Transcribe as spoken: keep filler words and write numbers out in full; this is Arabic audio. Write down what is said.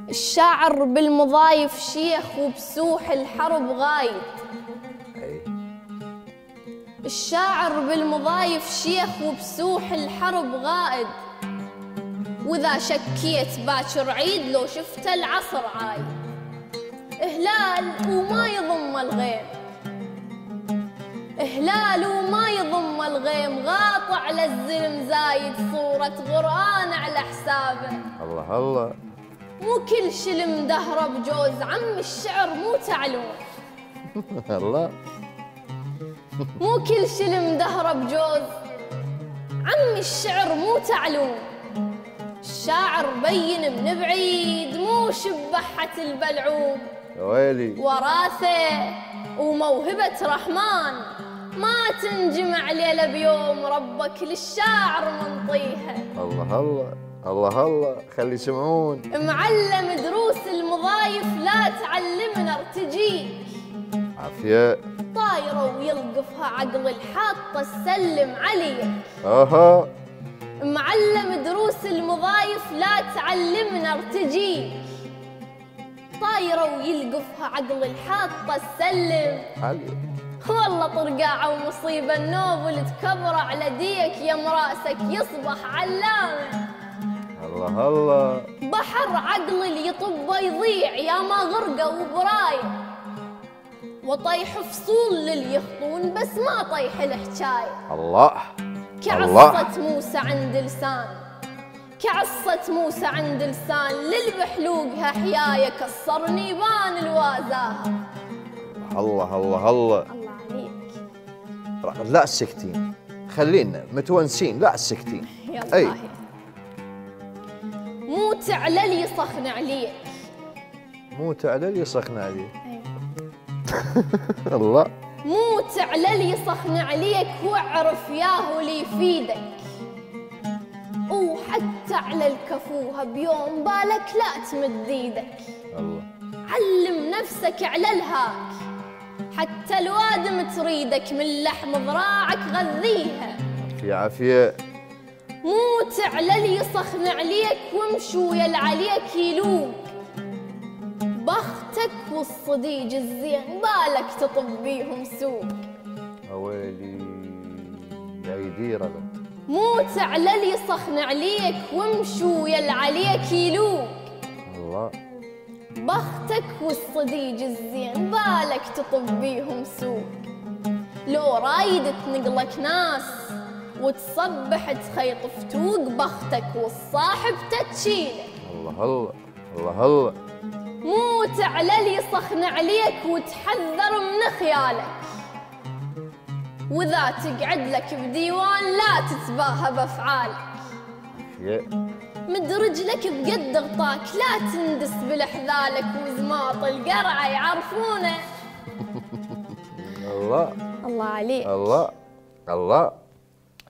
الشاعر بالمضايف شيخ وبسوح الحرب غايد. الشاعر بالمضايف شيخ وبسوح الحرب غائد، وإذا شكيت باكر عيد لو شفت العصر عايد. إهلال وما يضم الغيم، إهلال وما يضم الغيم، غاط على الزلم زايد صورة قرآن على حسابه. الله الله، مو كل شلم دهره بجوز، عم الشعر مو تعلوم. الله، مو كل شلم دهره بجوز، عم الشعر مو تعلوم. الشاعر بين من بعيد، مو شبحة البلعوم. ويلي وراثه وموهبة رحمن، ما تنجمع ليلة بيوم، ربك للشاعر منطيها. الله الله الله الله، خلي يسمعون. معلم دروس المضايف، لا تعلمنا ارتجيك. عافية. طايرة ويلقفها عقل الحاطة السلم عليك. اها. معلم دروس المضايف، لا تعلمنا ارتجيك. طايرة ويلقفها عقل الحاطة السلم عليك. والله طرقاعة ومصيبة، النوبل تكبر على ديك، يا مراسك يصبح علامة. الله الله، بحر عقل اللي يطبه يضيع، يا ما غرقه وبرايه. وطيح فصول للي يخطون، بس ما طيح الحكايه. الله، كعصة موسى عند لسان، كعصة موسى عند لسان، للبحلوقها حيايه، كسر نيبان الوازاها. الله الله الله الله عليك. لا سكتين، خلينا متونسين، لا سكتين. يلا أي. مو تعلل يصخن عليك، مو تعلل يصخن عليك. الله، مو تعلل يصخن عليك، واعرف ياهو اللي يفيدك. وحتى على الكفوها بيوم بالك لا تمد ايدك. الله، علم نفسك على الهاك، حتى الوادم تريدك، من لحم ذراعك غذيها. في عافية. مو تعلل يصخن عليك، ومشوا يل عليك يلوك. بختك والصديج الزين، بالك تطب بيهم سوق. ويلي يا يدير. مو تعلل يصخن عليك، ومشوا يل عليك يلوك. الله، بختك والصديج الزين، بالك تطب بيهم سوق. لو رايد تنقلك ناس وتصبح تخيط فتوق، بختك والصاحب تتشيله. الله الله الله الله. مو تعلل يصخن عليك، وتحذر من خيالك. وإذا تقعد لك بديوان، لا تتباهى بأفعالك. مد رجلك بقد غطاك، لا تندس بالحذالك، وزماط القرعة يعرفونه. الله الله عليك. الله الله.